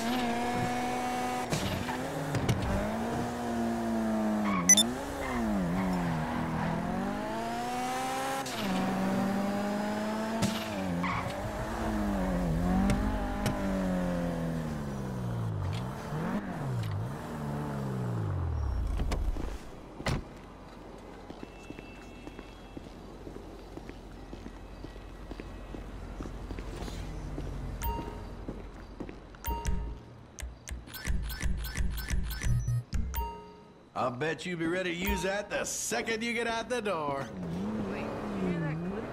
I'll bet you'll be ready to use that the second you get out the door. Wait, you hear that click?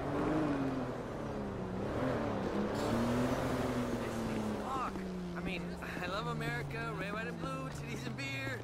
Fuck. I mean, I love America, red, white, and blue, titties and beer.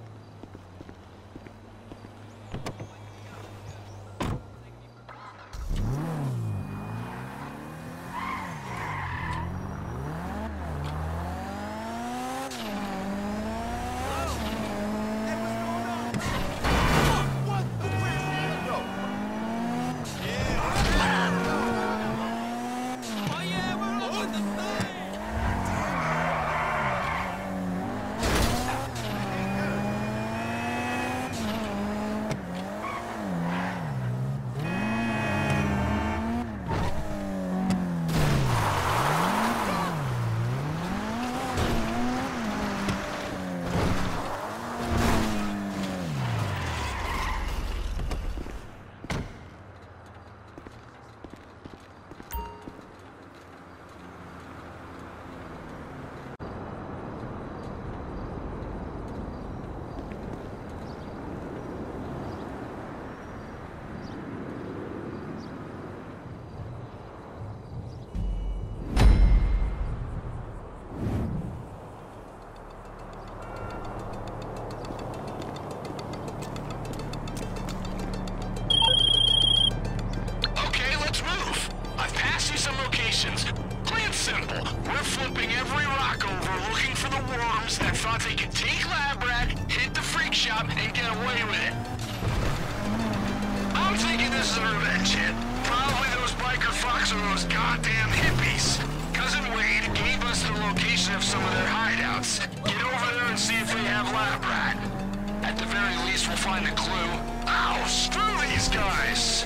Plain simple. We're flipping every rock over looking for the worms that thought they could take Labrat, hit the freak shop, and get away with it. I'm thinking this is a revenge hit. Probably those biker fucks or those goddamn hippies. Cousin Wade gave us the location of some of their hideouts. Get over there and see if they have Labrat. At the very least, we'll find a clue. Ow, screw these guys!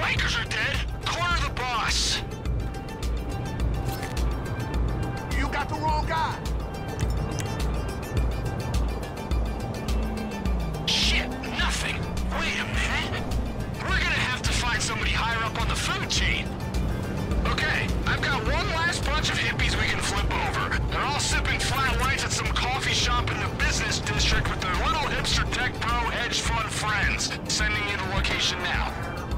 bikers are dead. Corner the boss. You got the wrong guy. Shit, nothing. Wait a minute. We're gonna have to find somebody higher up on the food chain. Okay, I've got one last bunch of hippies we can flip over. They're all sipping flat whites at some coffee shop in the business district with their little hipster tech pro hedge fund friends. Sending you the location now.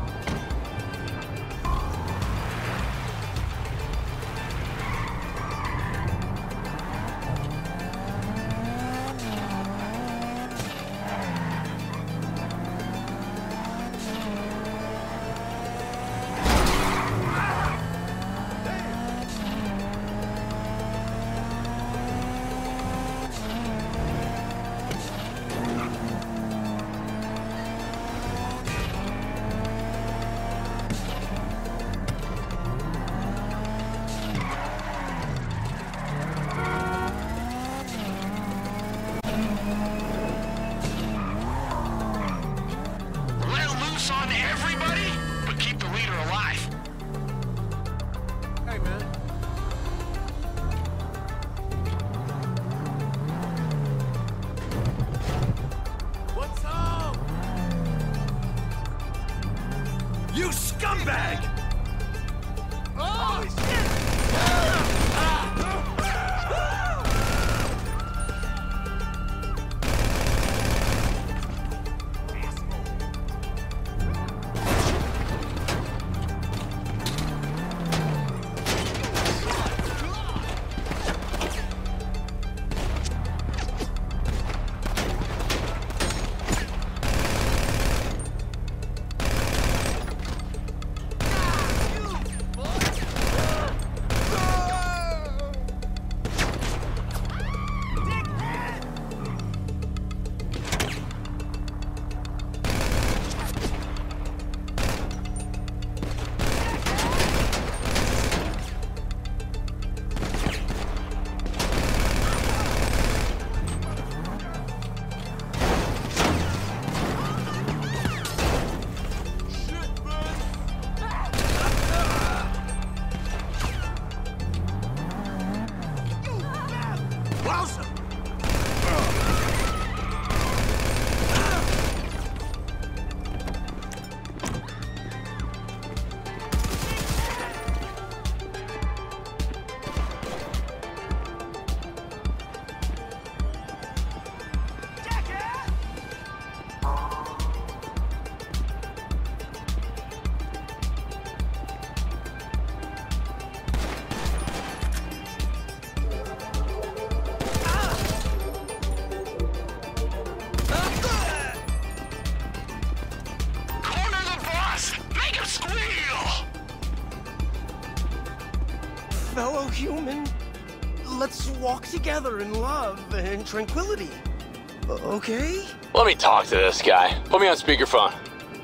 You scumbag! Oh, shit! Fellow human, let's walk together in love and tranquility. Okay? Let me talk to this guy. Put me on speakerphone.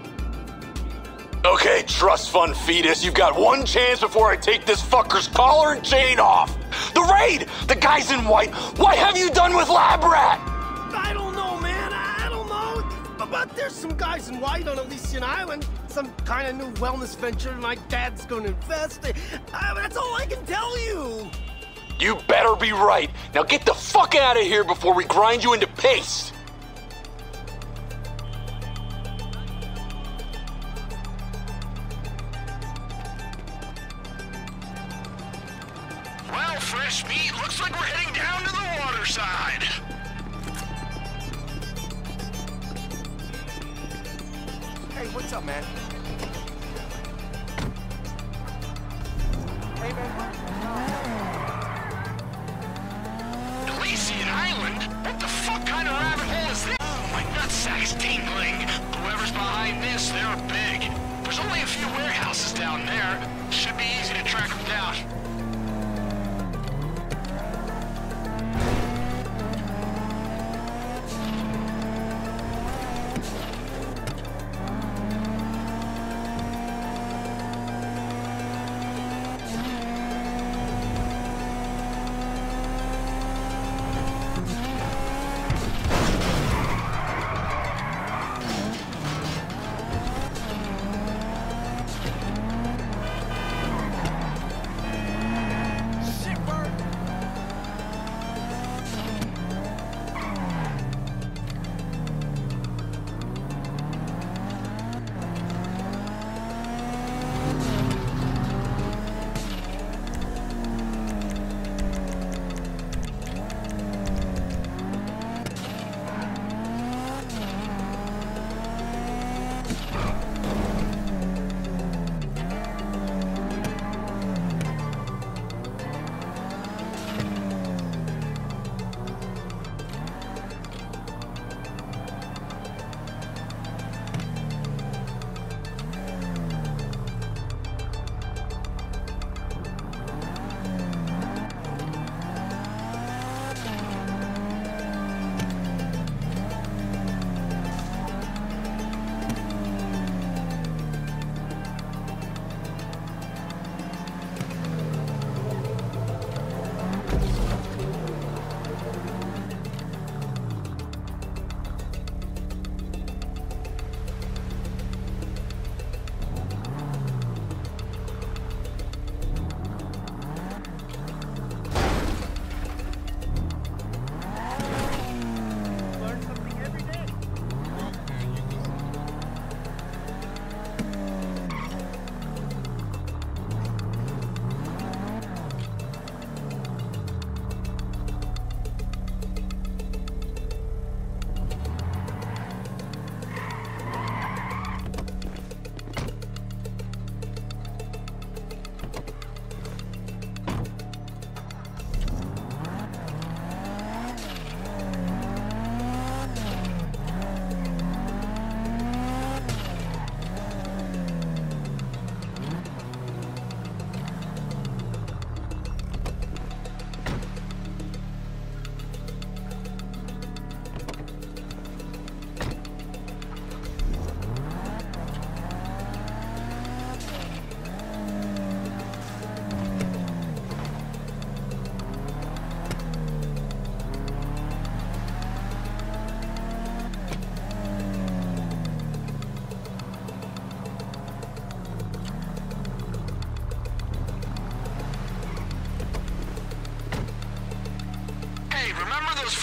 Okay, trust fund fetus, you've got one chance before I take this fucker's collar and chain off. The raid! The guy's in white. What have you done with Labrat? I don't know, man. I don't know. But there's some guys in white on Elysian Island. Some kind of new wellness venture my dad's going to invest in. That's all I can tell you. You better be right. Now get the fuck out of here before we grind you into paste. Well, fresh meat, looks like we're heading down to the water side. Hey, what's up, man? Hey, man. Elysian Island? What the fuck kind of rabbit hole is this? Oh, my nutsack's tingling. Whoever's behind this, they're big. There's only a few warehouses down there. Should be easy to track them down.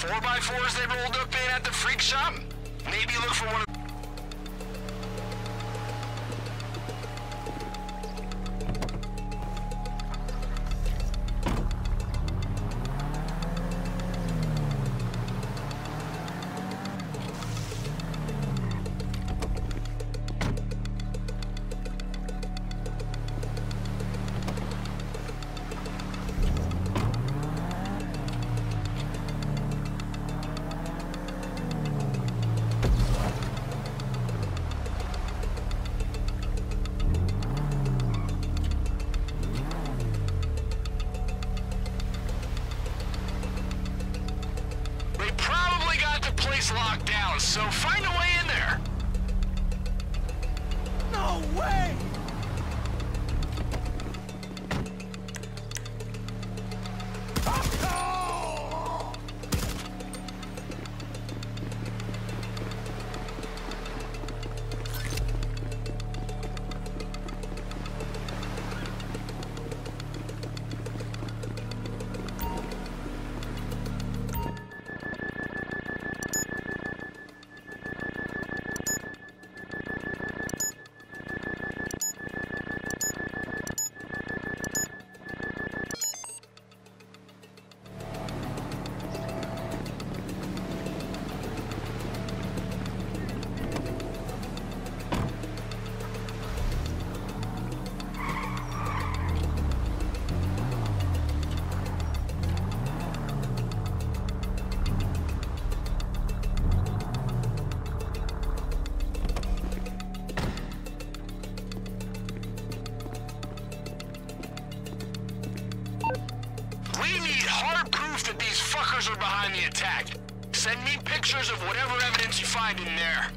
4x4s they rolled up in at the freak shop? Maybe look for one of... locked down, so find a way in there. No way! Are behind the attack. Send me pictures of whatever evidence you find in there.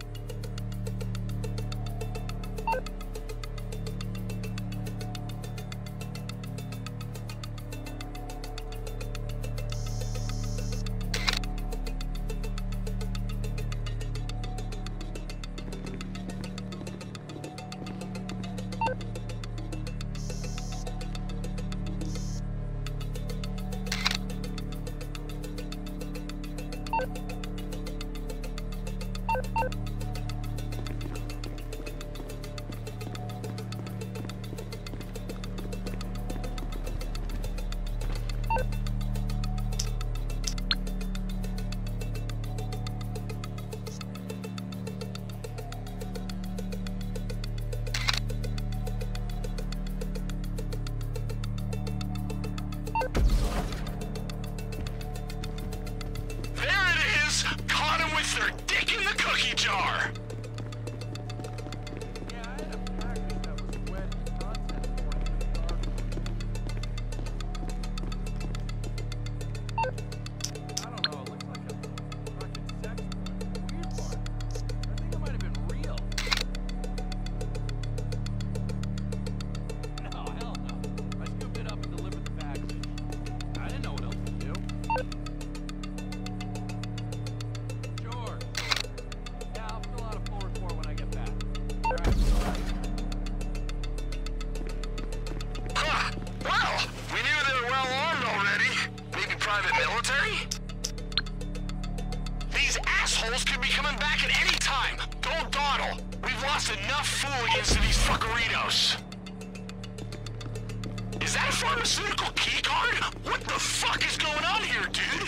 Their dick in the cookie jar! Yeah, I had a package that was wet content for I don't know, it looks like a fucking sex toy. The weird part, I think it might have been real. No, hell no. I scooped it up and delivered the package. I didn't know what else to do. Private military? These assholes could be coming back at any time. Don't dawdle. We've lost enough fooligans to these fuckeritos. Is that a pharmaceutical key card? What the fuck is going on here, dude?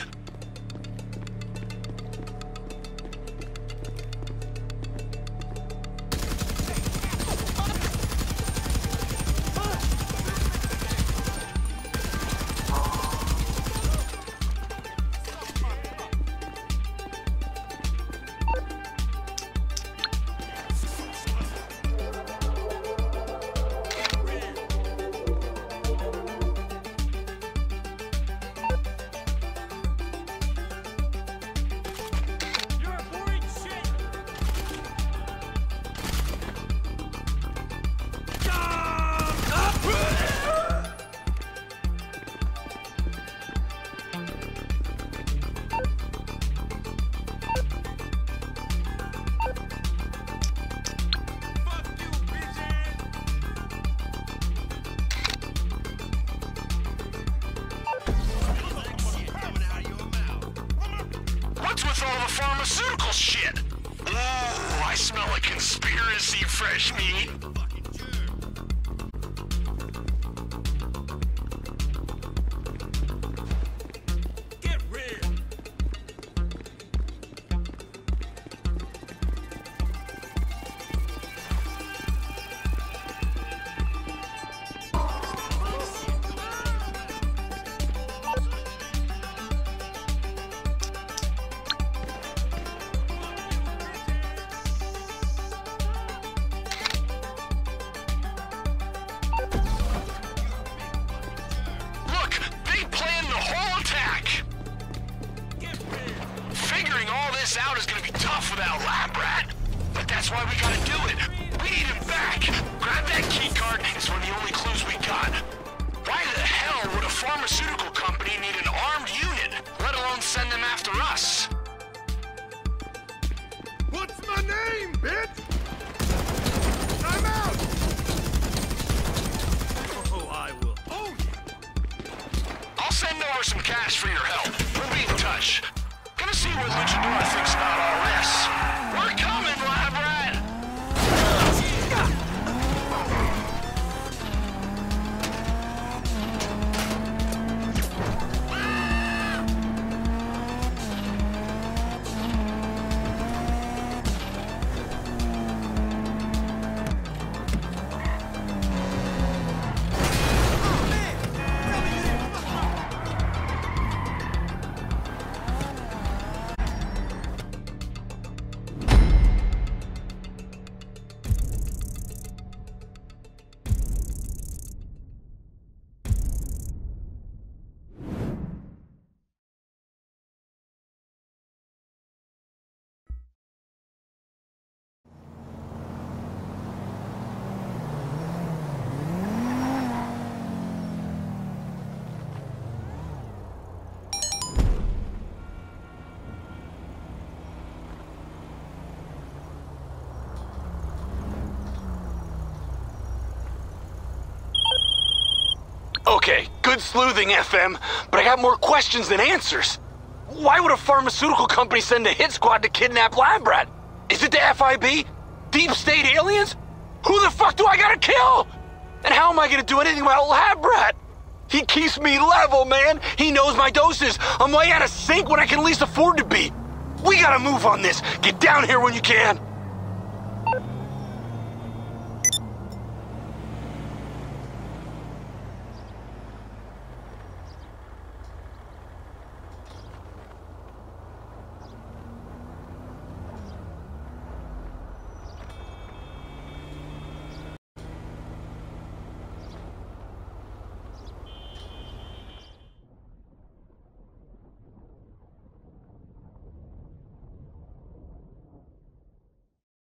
pharmaceutical shit. Ooh, I smell a conspiracy, fresh meat. Get rid. Look, they planned the whole attack. Get rid. Figuring all this out is gonna be tough without Labrat. But that's why we gotta do it. We need him back. Grab that key card, it's one of the only clues we got. Why the hell would a pharmaceutical company need an armed unit, let alone send them after us? What's my name, bitch? I'm out! Oh, I will own you. I'll send over some cash for your help. We'll be in touch. Gonna see what Luchador thinks about all this. We're coming, Labrat! Okay, good sleuthing, FM, but I got more questions than answers. Why would a pharmaceutical company send a hit squad to kidnap Labrat? Is it the FIB? Deep state aliens? Who the fuck do I gotta kill? And how am I gonna do anything about Labrat? He keeps me level, man. He knows my doses. I'm way out of sync when I can least afford to be. We gotta move on this. Get down here when you can.